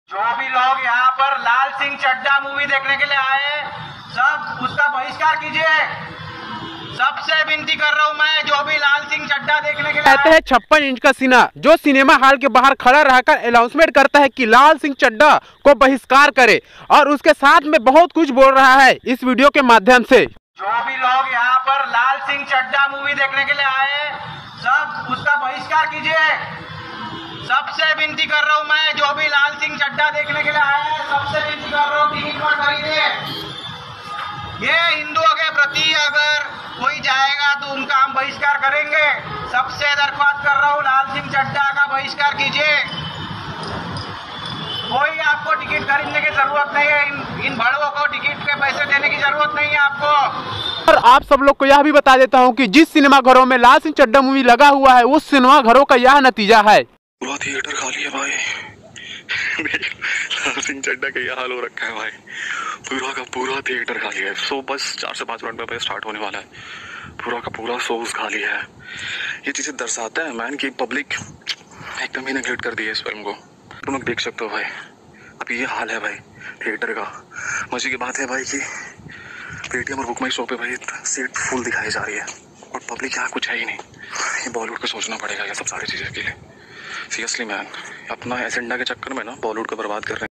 जो भी लोग यहाँ पर लाल सिंह चड्ढा मूवी देखने के लिए आए, सब उसका बहिष्कार कीजिए। सबसे विनती कर रहा हूँ मैं, जो भी लाल सिंह चड्ढा देखने के लिए कहते हैं 56 इंच का सीना, जो सिनेमा हॉल के बाहर खड़ा रहकर अनाउंसमेंट करता है कि लाल सिंह चड्ढा को बहिष्कार करे, और उसके साथ में बहुत कुछ बोल रहा है इस वीडियो के माध्यम से। जो भी लोग यहाँ पर लाल सिंह चड्ढा मूवी देखने के लिए आए, सब उसका बहिष्कार कीजिए। सबसे विनती कर रहा हूँ मैं, जो भी लाल सिंह चड्ढा देखने के लिए आए हैं, सबसे विनती कर रहा हूँ टिकट मत खरीदे। ये हिंदुओं के प्रति अगर कोई जाएगा तो उनका हम बहिष्कार करेंगे। सबसे दरख्वास्त कर रहा हूँ, लाल सिंह चड्ढा का बहिष्कार कीजिए। कोई आपको टिकट खरीदने की जरूरत नहीं है, इन भड़वों को टिकट के पैसे देने की जरूरत नहीं है आपको। और आप सब लोग को यह भी बता देता हूँ कि जिस सिनेमा घरों में लाल सिंह चड्ढा मूवी लगा हुआ है, उस सिनेमा घरों का यह नतीजा है। पूरा थिएटर खाली है भाई। लाल सिंह चड्ढा का यह हाल हो रखा है भाई, पूरा का पूरा थिएटर खाली है। शो बस 4 से 5 मिनट में स्टार्ट होने वाला है, पूरा का पूरा शो खाली है। ये चीजें दर्शाता है मैन की पब्लिक एकदम ही नेगलेक्ट कर दी है इस फिल्म को। तुम लोग देख सकते हो भाई, अब ये हाल है भाई थिएटर का। मजे की बात है भाई कि पेटीएम और बुक माई शो पे भाई सीट फुल दिखाई जा रही है और पब्लिक यहाँ कुछ है ही नहीं। ये बॉलीवुड को सोचना पड़ेगा ये सब सारी चीजें के लिए। सीरियसली मैन, अपना एजेंडा के चक्कर में ना बॉलीवुड को बर्बाद कर रहे हैं।